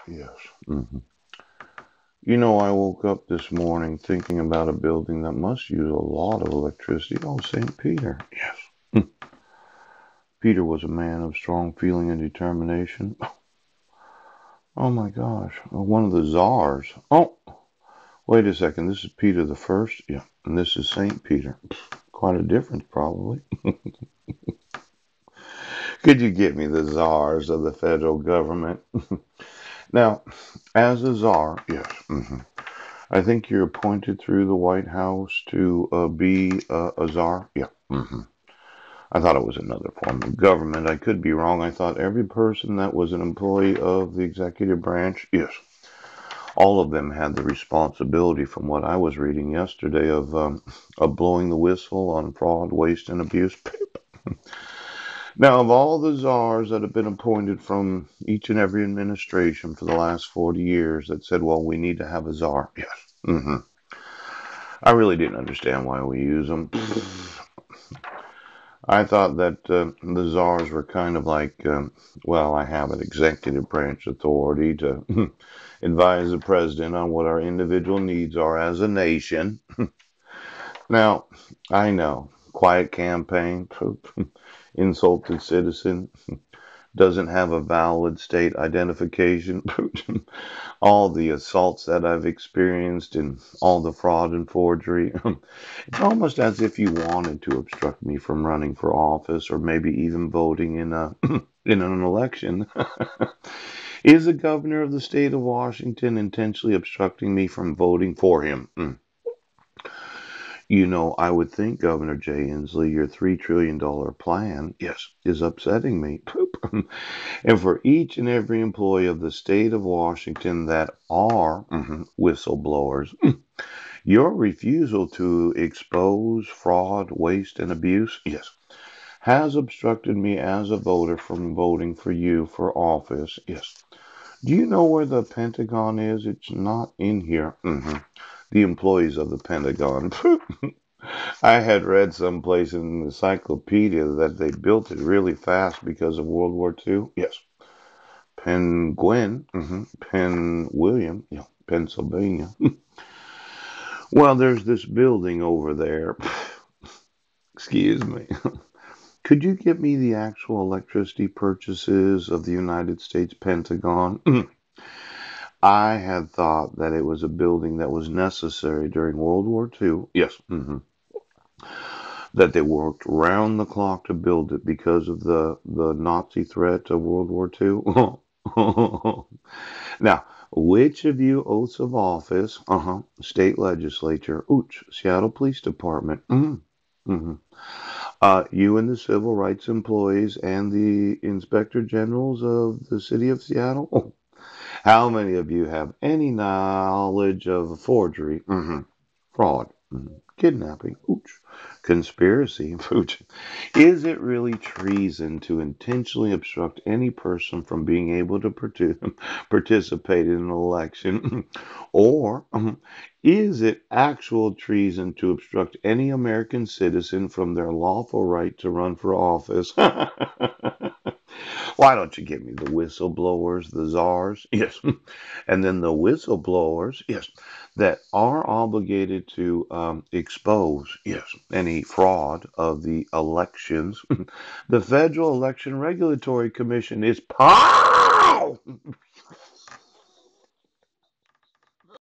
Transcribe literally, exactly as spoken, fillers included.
Yes. hmm You know, I woke up this morning thinking about a building that must use a lot of electricity. Oh, Saint Peter. Yes. Hmm. Peter was a man of strong feeling and determination. Oh my gosh. Uh, One of the czars. Oh, wait a second. This is Peter the First. Yeah. And this is Saint Peter. Quite a difference, probably. Could you get me the czars of the federal government? Now, as a czar, yes. hmm I think you're appointed through the White House to uh, be uh, a czar. Yeah. hmm I thought it was another form of government. I could be wrong. I thought every person that was an employee of the executive branch, yes, all of them had the responsibility, from what I was reading yesterday, of um, of blowing the whistle on fraud, waste, and abuse. Now, of all the czars that have been appointed from each and every administration for the last forty years that said, well, we need to have a czar, yes. hmm I really didn't understand why we use them. I thought that uh, the czars were kind of like, um, well, I have an executive branch authority to advise the president on what our individual needs are as a nation. Now, I know, quiet campaign, insulted citizen, doesn't have a valid state identification. All the assaults that I've experienced and all the fraud and forgery. It's almost as if you wanted to obstruct me from running for office or maybe even voting in a in an election. Is the governor of the state of Washington intentionally obstructing me from voting for him? Mm. You know, I would think, Governor Jay Inslee, your three trillion dollars plan, yes, is upsetting me. Poop. And for each and every employee of the state of Washington that are mhm, whistleblowers, your refusal to expose fraud, waste, and abuse, yes, has obstructed me as a voter from voting for you for office, yes. Do you know where the Pentagon is? It's not in here. hmm The employees of the Pentagon. I had read someplace in an encyclopedia that they built it really fast because of World War Two. Yes. Penguin, hmm Penn William, yeah, Pennsylvania. Well, there's this building over there. Excuse me. Could you give me the actual electricity purchases of the United States Pentagon? I had thought that it was a building that was necessary during World War Two. Yes. hmm That they worked round the clock to build it because of the, the Nazi threat of World War Two. Now, which of you oaths of office, uh-huh, state legislature, ooch, Seattle Police Department, mm, hmm uh, you and the civil rights employees and the inspector generals of the city of Seattle, oh, how many of you have any knowledge of forgery, hmm fraud, mhm, kidnapping, ooch, conspiracy, ooch? Is it really treason to intentionally obstruct any person from being able to partic- participate in an election? Or um, is it actual treason to obstruct any American citizen from their lawful right to run for office? Why don't you give me the whistleblowers, the czars? Yes. And then the whistleblowers, yes, that are obligated to um, expose, yes, any fraud of the elections. The Federal Election Regulatory Commission is pow!